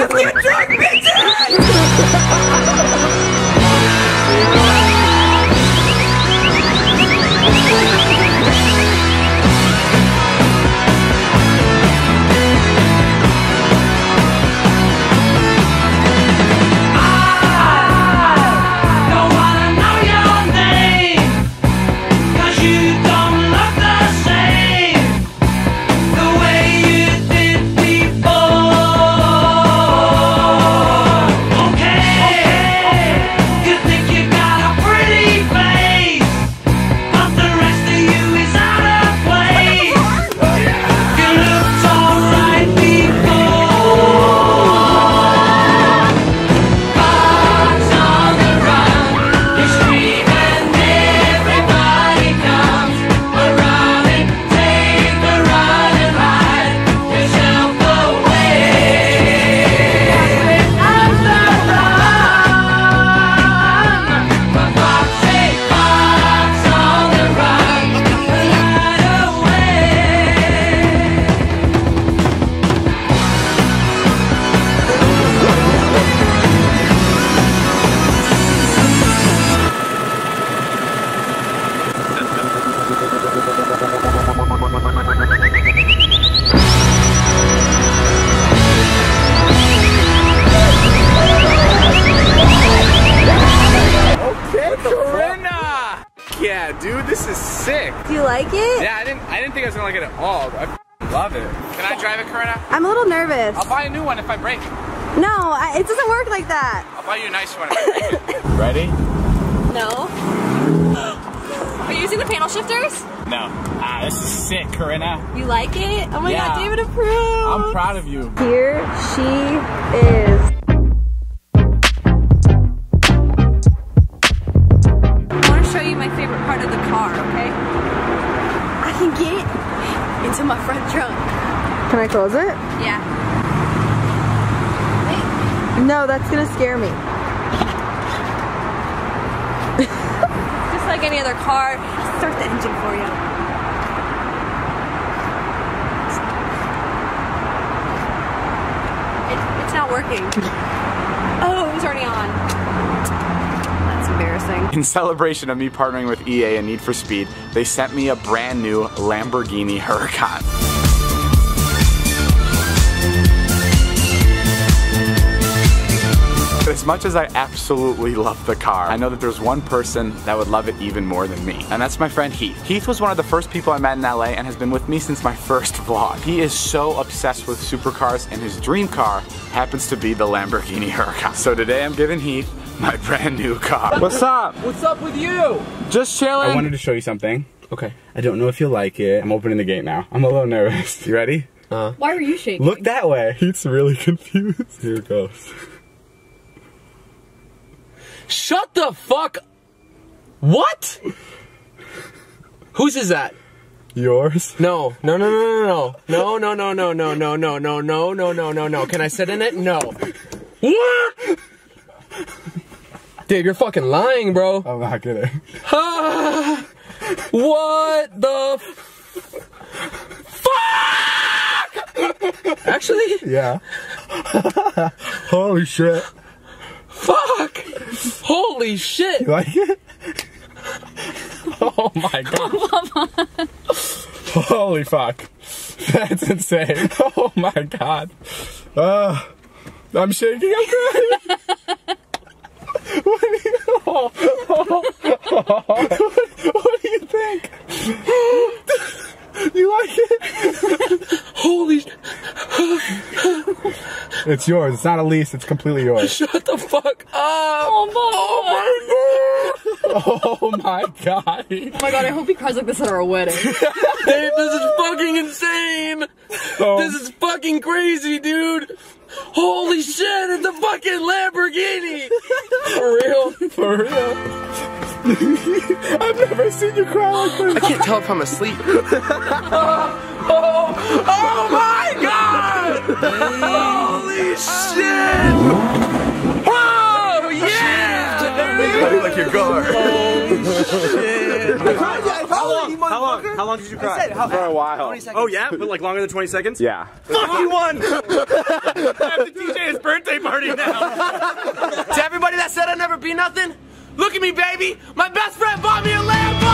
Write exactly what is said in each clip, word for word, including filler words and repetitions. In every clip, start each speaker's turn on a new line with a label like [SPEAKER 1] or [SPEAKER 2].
[SPEAKER 1] You drunk bitches!
[SPEAKER 2] Yeah, dude, this is sick.
[SPEAKER 3] Do you like it?
[SPEAKER 2] Yeah, I didn't I didn't think I was gonna like it at all. I love it. Can I drive it, Corinna?
[SPEAKER 3] I'm a little nervous.
[SPEAKER 2] I'll buy a new one if I break it.
[SPEAKER 3] No, I, it doesn't work like that.
[SPEAKER 2] I'll buy you a nice one if I break it. Ready?
[SPEAKER 3] No. Are you using the panel shifters?
[SPEAKER 2] No. Ah, this is sick, Corinna.
[SPEAKER 3] You like it? Oh my
[SPEAKER 2] Yeah.
[SPEAKER 3] god, David approved.
[SPEAKER 2] I'm proud of you.
[SPEAKER 3] Here she is. Show you my favorite part of the car, okay? I can get into my front trunk. Can I close it? Yeah. Wait. No, that's gonna scare me. Just like any other car, I'll start the engine for you. It, it's not working. Oh, it was already on. Embarrassing.
[SPEAKER 2] In celebration of me partnering with E A and Need for Speed, they sent me a brand new Lamborghini Huracan. As much as I absolutely love the car, I know that there's one person that would love it even more than me, and that's my friend Heath. Heath was one of the first people I met in L A and has been with me since my first vlog. He is so obsessed with supercars, and his dream car happens to be the Lamborghini Huracan. So today I'm giving Heath my brand new car. What's up?
[SPEAKER 1] What's up with you?
[SPEAKER 2] Just chilling. I wanted to show you something.
[SPEAKER 1] Okay.
[SPEAKER 2] I don't know if you'll like it. I'm opening the gate now. I'm a little nervous. You ready?
[SPEAKER 1] Uh.
[SPEAKER 3] Why are you shaking?
[SPEAKER 2] Look that way. He's really confused. Here it goes.
[SPEAKER 1] Shut the fuck. What? Whose is that?
[SPEAKER 2] Yours?
[SPEAKER 1] No, no, no, no, no, no, no, no, no, no, no, no, no, no, no, no, no, no. Can I sit in it? No. What? Dave, you're fucking lying, bro.
[SPEAKER 2] I'm not kidding.
[SPEAKER 1] Ah, what the fuck? Actually?
[SPEAKER 2] Yeah. Holy shit.
[SPEAKER 1] Fuck! Holy shit!
[SPEAKER 2] You like it? Oh my god. Holy fuck. That's insane. Oh my god. Uh, I'm shaking, I'm crying. What do you, oh, oh, oh, what do you think? You like it?
[SPEAKER 1] Holy.
[SPEAKER 2] It's yours. It's not a lease. It's completely yours.
[SPEAKER 1] Shut the fuck up. Oh
[SPEAKER 2] my god. Oh my god.
[SPEAKER 3] Oh my god, I hope he cries like this at our wedding.
[SPEAKER 1] Dave, this is fucking insane.
[SPEAKER 2] Oh.
[SPEAKER 1] This is fucking crazy, dude. Holy shit, it's a fucking Lamborghini. For real?
[SPEAKER 2] For real? I've never seen you cry like this.
[SPEAKER 1] I can't tell if I'm asleep. oh, oh, oh my god! Holy shit! Oh yeah!
[SPEAKER 2] Everybody like your car.
[SPEAKER 1] Holy shit!
[SPEAKER 4] How long? How long? long? How long did you cry?
[SPEAKER 5] Said, how,
[SPEAKER 2] For a while.
[SPEAKER 4] Oh yeah, but like longer than twenty seconds?
[SPEAKER 2] Yeah.
[SPEAKER 4] Fuck, you won! I have to D J his birthday party now.
[SPEAKER 1] To everybody that said I'd never be nothing, look at me, baby. My best friend bought me a Lambo.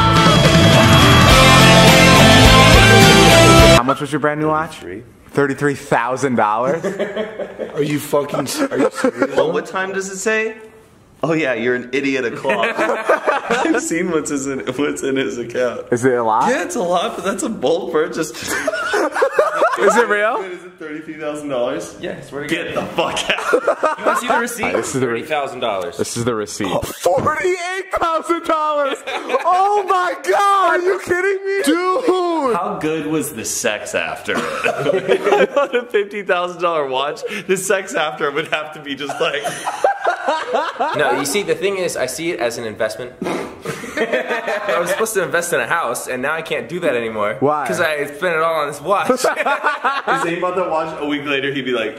[SPEAKER 2] How much was your brand new watch? Thirty-three thousand dollars.
[SPEAKER 5] Are you fucking? Are you serious?
[SPEAKER 6] Well, what time does it say? Oh yeah, you're an idiot o'clock. I've seen what's in what's in his account.
[SPEAKER 2] Is it a lot?
[SPEAKER 6] Yeah, it's a lot, but that's a bold purchase.
[SPEAKER 2] Is it real?
[SPEAKER 6] Is it thirty-three thousand dollars?
[SPEAKER 4] Yeah, swear to
[SPEAKER 6] Get the fuck out.
[SPEAKER 4] You want to see the receipt?
[SPEAKER 2] This is the
[SPEAKER 4] thirty thousand dollars.
[SPEAKER 2] This is the receipt. Forty-eight thousand dollars. Oh my god! Are you kidding me, dude?
[SPEAKER 6] How good was the sex after it? I bought a fifty thousand dollar watch. The sex after it would have to be just like.
[SPEAKER 4] No, you see, the thing is, I see it as an investment. I was supposed to invest in a house, and now I can't do that anymore.
[SPEAKER 2] Why?
[SPEAKER 4] Because I spent it all on this watch.
[SPEAKER 6] He's saying about that watch. A week later, he'd be like.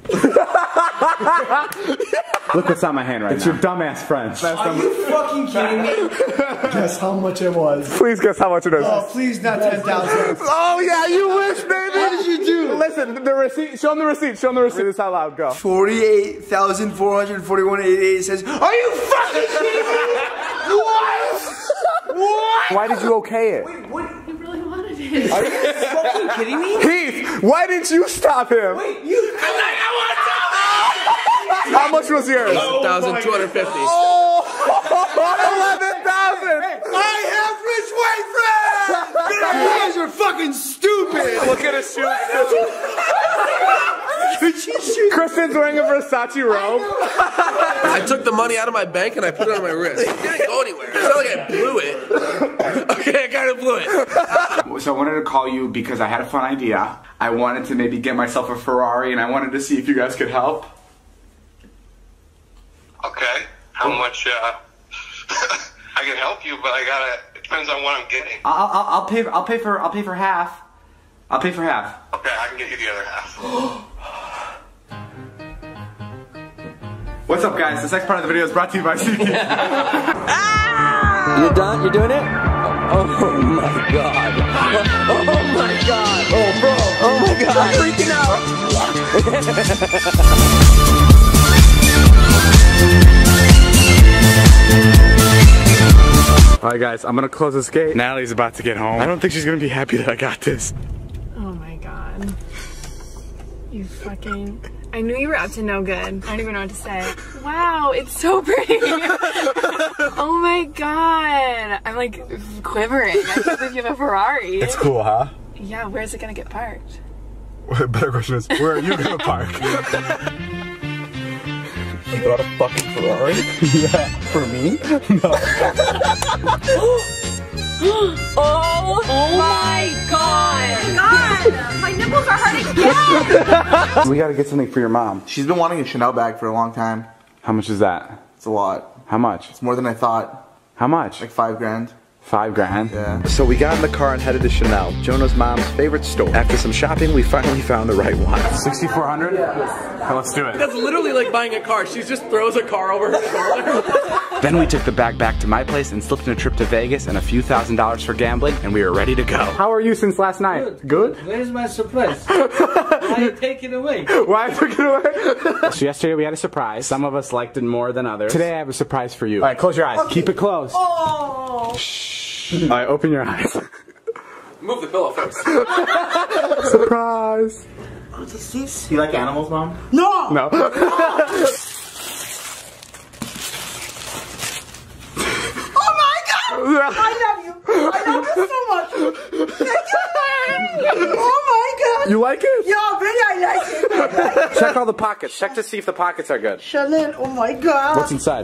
[SPEAKER 2] Look what's on my hand right it's now. It's your dumbass friend.
[SPEAKER 5] Are you fucking kidding me? Guess how much it was.
[SPEAKER 2] Please guess how much it is.
[SPEAKER 5] Oh, please not ten thousand.
[SPEAKER 2] Oh yeah, you wish, baby. What did you do? Listen, the receipt. Show him the receipt. Show him the receipt. This out loud. Go.
[SPEAKER 5] Forty-eight thousand four hundred forty-one eighty-eight says. Are you fucking kidding me? What? What?
[SPEAKER 2] Why did you okay it?
[SPEAKER 5] Wait, what?
[SPEAKER 3] You really wanted it.
[SPEAKER 5] Are you fucking kidding me?
[SPEAKER 2] Heath, why didn't you stop him?
[SPEAKER 5] Wait, you.
[SPEAKER 1] I'm like, I want to
[SPEAKER 2] How much was yours?
[SPEAKER 1] one thousand two hundred fifty.
[SPEAKER 2] Oh, eleven thousand.
[SPEAKER 5] I have rich white friends. You guys are fucking stupid.
[SPEAKER 2] Look at his shoes. Kristen's wearing a Versace robe.
[SPEAKER 1] I took the money out of my bank and I put it on my wrist. It didn't go anywhere. It's not like I blew it. Okay, I kind of blew it.
[SPEAKER 2] So I wanted to call you because I had a fun idea. I wanted to maybe get myself a Ferrari and I wanted to see if you guys could help.
[SPEAKER 7] Okay. How much, uh, I can help you, but I gotta, it depends on what I'm getting.
[SPEAKER 2] I'll, I'll, I'll pay, I'll pay for, I'll pay for half. I'll pay for half.
[SPEAKER 7] Okay, I can get you the other half.
[SPEAKER 2] What's up, guys? This next part of the video is brought to you by C P.
[SPEAKER 1] Ah! You done? You're doing it? Oh my god. Oh my god. Oh bro. Oh my god. I'm freaking out.
[SPEAKER 2] Alright guys, I'm gonna close this gate. Natalie's about to get home. I don't think she's gonna be happy that I got this.
[SPEAKER 8] Oh my god. You fucking... I knew you were up to no good. I don't even know what to say. Wow, it's so pretty. Oh my god. I'm like quivering. I can't believe you have a Ferrari.
[SPEAKER 2] It's cool, huh?
[SPEAKER 8] Yeah, where's it gonna get parked?
[SPEAKER 2] Better question is, where are you gonna park?
[SPEAKER 5] You bought a fucking Ferrari?
[SPEAKER 2] Yeah.
[SPEAKER 5] For me?
[SPEAKER 2] No.
[SPEAKER 3] Oh, oh my god! God! My nipples are hurting again!
[SPEAKER 2] We gotta get something for your mom.
[SPEAKER 5] She's been wanting a Chanel bag for a long time.
[SPEAKER 2] How much is that?
[SPEAKER 5] It's a lot.
[SPEAKER 2] How much?
[SPEAKER 5] It's more than I thought.
[SPEAKER 2] How much?
[SPEAKER 5] Like five grand.
[SPEAKER 2] Five grand?
[SPEAKER 5] Yeah.
[SPEAKER 6] So we got in the car and headed to Chanel, Jonah's mom's favorite store. After some shopping, we finally found the right one.
[SPEAKER 2] sixty-four hundred? Yeah. Let's do it.
[SPEAKER 1] That's literally like buying a car. She just throws a car over her shoulder.
[SPEAKER 2] Then we took the bag back to my place and slipped in a trip to Vegas and a few thousand dollars for gambling, and we were ready to go. How are you since last night? Good? Good?
[SPEAKER 9] Where's my surprise? Why you take it away?
[SPEAKER 2] Why I took it away? So yesterday we had a surprise. Some of us liked it more than others. Today I have a surprise for you. Alright, close your eyes. Okay. Keep it closed.
[SPEAKER 3] Oh!
[SPEAKER 2] Shh. Alright, open your eyes.
[SPEAKER 1] Move the pillow first.
[SPEAKER 2] Surprise!
[SPEAKER 5] What's this? You like animals, Mom?
[SPEAKER 3] No!
[SPEAKER 2] No.
[SPEAKER 3] Oh my god! I love you! I love you so much! Thank you! Oh my god!
[SPEAKER 2] You like it?
[SPEAKER 3] Yeah, very I like it!
[SPEAKER 2] Check all the pockets. Check to see if the pockets are good.
[SPEAKER 3] Chanel, oh my god!
[SPEAKER 2] What's inside?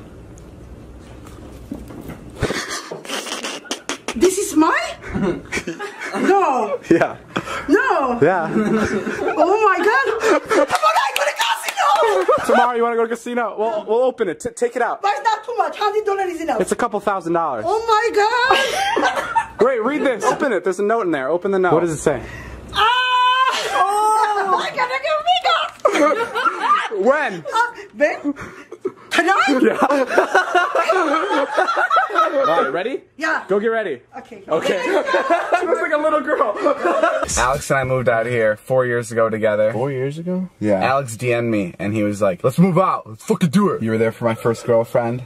[SPEAKER 3] This is mine? No!
[SPEAKER 2] Yeah.
[SPEAKER 3] No!
[SPEAKER 2] Yeah.
[SPEAKER 3] Oh my god! Come on, I go to casino!
[SPEAKER 2] Tomorrow you want to go to casino? We'll, we'll open it. T take it out.
[SPEAKER 3] But it's not too much. How many dollars is enough?
[SPEAKER 2] It's a couple thousand dollars.
[SPEAKER 3] Oh my god!
[SPEAKER 2] Wait, read this. Open it. There's a note in there. Open the note. What does it say?
[SPEAKER 3] Ah! Oh! I gotta get makeup!
[SPEAKER 2] When?
[SPEAKER 3] Uh, when? Can I?
[SPEAKER 2] Alright, ready?
[SPEAKER 3] Yeah.
[SPEAKER 2] Go get ready.
[SPEAKER 3] Okay.
[SPEAKER 2] Okay. She looks like a little girl. Alex and I moved out here four years ago together.
[SPEAKER 5] Four years ago?
[SPEAKER 2] Yeah. Alex D M'd me and he was like, let's move out. Let's fucking do it. You were there for my first girlfriend.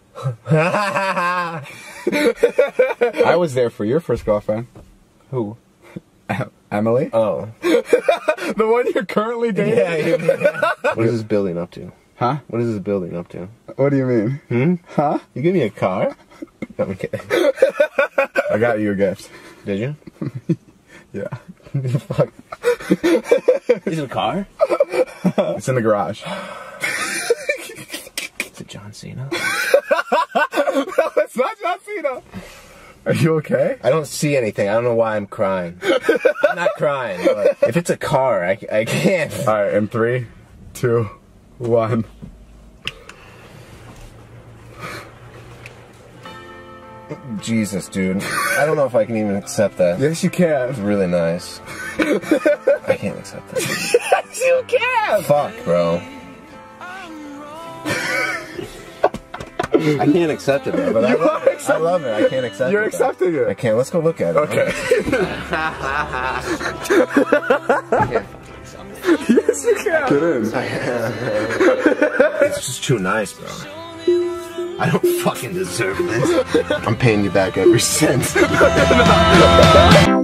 [SPEAKER 2] I was there for your first girlfriend.
[SPEAKER 5] Who?
[SPEAKER 2] Emily?
[SPEAKER 5] Oh.
[SPEAKER 2] The one you're currently dating?
[SPEAKER 5] Yeah, yeah. What is this building up to?
[SPEAKER 2] Huh?
[SPEAKER 5] What is this building up to?
[SPEAKER 2] What do you mean?
[SPEAKER 5] Hmm?
[SPEAKER 2] Huh?
[SPEAKER 5] You give me a car? No, I'm kidding.
[SPEAKER 2] I got you a gift.
[SPEAKER 5] Did you?
[SPEAKER 2] Yeah.
[SPEAKER 5] Fuck. Is it a car?
[SPEAKER 2] It's in the garage.
[SPEAKER 5] Is it John Cena?
[SPEAKER 2] No, it's not John Cena. Are you okay?
[SPEAKER 5] I don't see anything. I don't know why I'm crying. I'm not crying, but if it's a car, I, I can't.
[SPEAKER 2] Alright, in three, two, one.
[SPEAKER 5] Jesus, dude. I don't know if I can even accept that.
[SPEAKER 2] Yes, you can.
[SPEAKER 5] It's really nice. I can't accept that.
[SPEAKER 2] Yes, you can!
[SPEAKER 5] Fuck, bro. I can't accept it, though, but I love it. I love it. I can't accept
[SPEAKER 2] You're
[SPEAKER 5] it. You're
[SPEAKER 2] accepting it.
[SPEAKER 5] I can't. Let's go look at it.
[SPEAKER 2] Okay.
[SPEAKER 5] Okay.
[SPEAKER 2] Yes, you can. Get in.
[SPEAKER 5] It's just too nice, bro. I don't fucking deserve this. I'm paying you back every cent.